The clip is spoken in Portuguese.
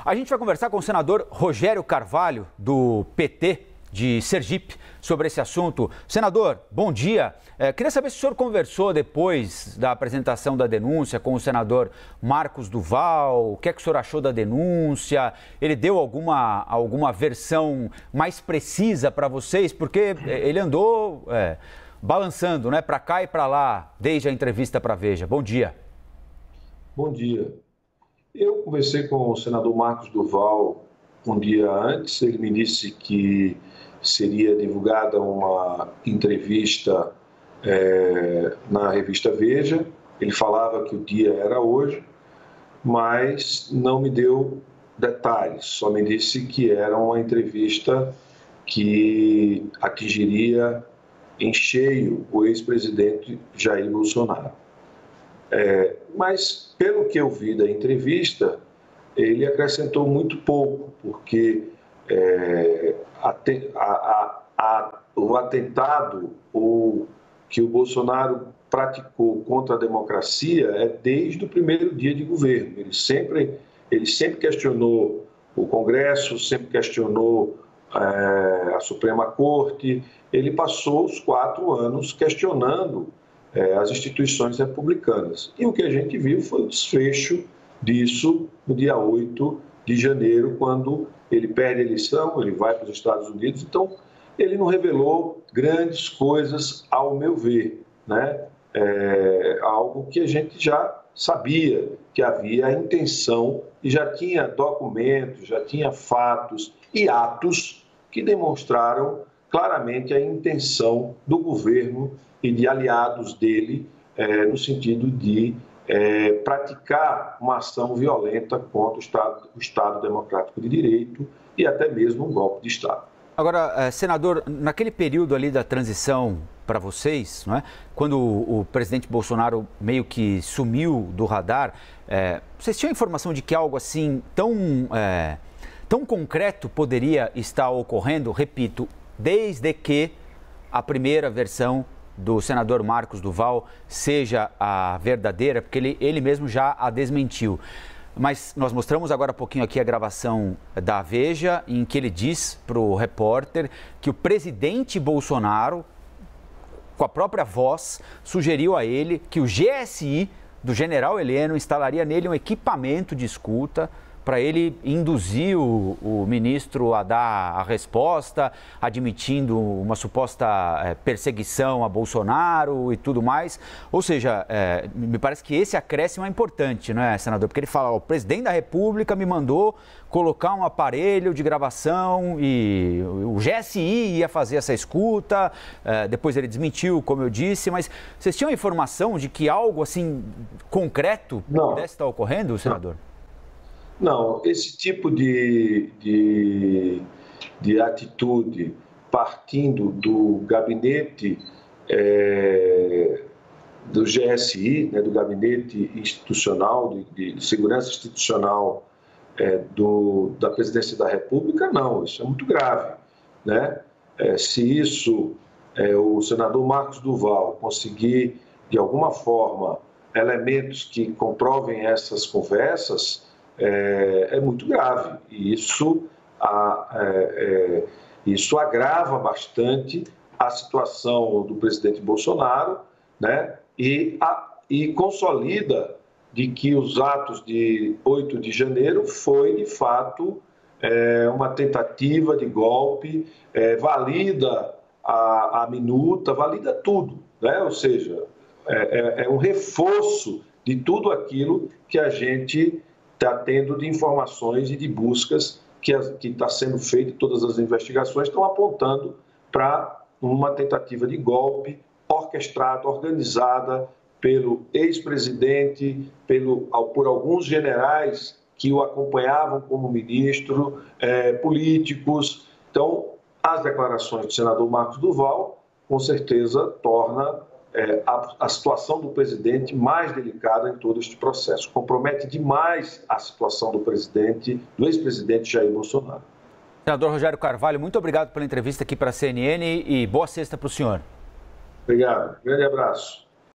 A gente vai conversar com o senador Rogério Carvalho, do PT de Sergipe, sobre esse assunto. Senador, bom dia. Queria saber se o senhor conversou depois da apresentação da denúncia com o senador Marcos Duval. O que é que o senhor achou da denúncia? Ele deu alguma versão mais precisa para vocês? Porque ele andou balançando, né, para cá e para lá, desde a entrevista para a Veja. Bom dia. Bom dia. Eu conversei com o senador Marcos Duval um dia antes. Ele me disse que seria divulgada uma entrevista na revista Veja. Ele falava que o dia era hoje, mas não me deu detalhes, só me disse que era uma entrevista que atingiria em cheio o ex-presidente Jair Bolsonaro. Mas, pelo que eu vi da entrevista, ele acrescentou muito pouco, porque o atentado que o Bolsonaro praticou contra a democracia é desde o primeiro dia de governo. Ele sempre questionou o Congresso, sempre questionou a Suprema Corte. Ele passou os 4 anos questionando as instituições republicanas. E o que a gente viu foi o desfecho disso no dia 8 de janeiro, quando ele perde a eleição, ele vai para os Estados Unidos. Então, ele não revelou grandes coisas, ao meu ver, né? Algo que a gente já sabia, que havia a intenção, e já tinha documentos, já tinha fatos e atos que demonstraram claramente a intenção do governo e de aliados dele no sentido de praticar uma ação violenta contra o Estado Democrático de Direito e até mesmo um golpe de Estado. Agora, senador, naquele período ali da transição para vocês, não é? Quando o presidente Bolsonaro meio que sumiu do radar, vocês tinham informação de que algo assim tão concreto poderia estar ocorrendo? Repito, desde que a primeira versão do senador Marcos Duval seja a verdadeira, porque ele mesmo já a desmentiu. Mas nós mostramos agora há pouquinho aqui a gravação da Veja, em que ele diz para o repórter que o presidente Bolsonaro, com a própria voz, sugeriu a ele que o GSI do general Heleno instalaria nele um equipamento de escuta para ele induzir o ministro a dar a resposta, admitindo uma suposta perseguição a Bolsonaro e tudo mais. Ou seja, me parece que esse acréscimo é importante, não é, senador? Porque ele fala, o presidente da República me mandou colocar um aparelho de gravação e o GSI ia fazer essa escuta, depois ele desmentiu, como eu disse, mas vocês tinham informação de que algo assim concreto pudesse estar ocorrendo, senador? Não, esse tipo de atitude partindo do gabinete do GSI, né, do Gabinete Institucional, de Segurança Institucional da Presidência da República, não, isso é muito grave, né? Se isso, o senador Marcos Duval conseguir, de alguma forma, elementos que comprovem essas conversas, é muito grave, e isso agrava bastante a situação do presidente Bolsonaro, né? E consolida de que os atos de 8 de janeiro foi, de fato, uma tentativa de golpe, valida a minuta, valida tudo, né? Ou seja, é um reforço de tudo aquilo que a gente está tendo de informações e de buscas que está sendo feito, todas as investigações estão apontando para uma tentativa de golpe orquestrada, organizada pelo ex-presidente, por alguns generais que o acompanhavam como ministro, políticos. Então, as declarações do senador Marcos Duval, com certeza, torna a situação do presidente mais delicada em todo este processo. Compromete demais a situação do ex-presidente Jair Bolsonaro. Senador Rogério Carvalho, muito obrigado pela entrevista aqui para a CNN e boa sexta para o senhor. Obrigado. Grande abraço.